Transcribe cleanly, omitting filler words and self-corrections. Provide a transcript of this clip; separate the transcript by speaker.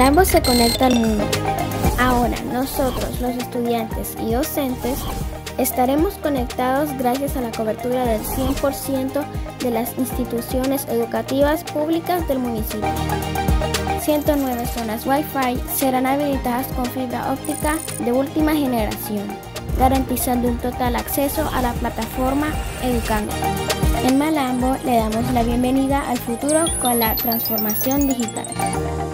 Speaker 1: Malambo se conecta al mundo. Ahora nosotros, los estudiantes y docentes, estaremos conectados gracias a la cobertura del 100% de las instituciones educativas públicas del municipio. 109 zonas Wi-Fi serán habilitadas con fibra óptica de última generación, garantizando un total acceso a la plataforma Educando. En Malambo le damos la bienvenida al futuro con la transformación digital.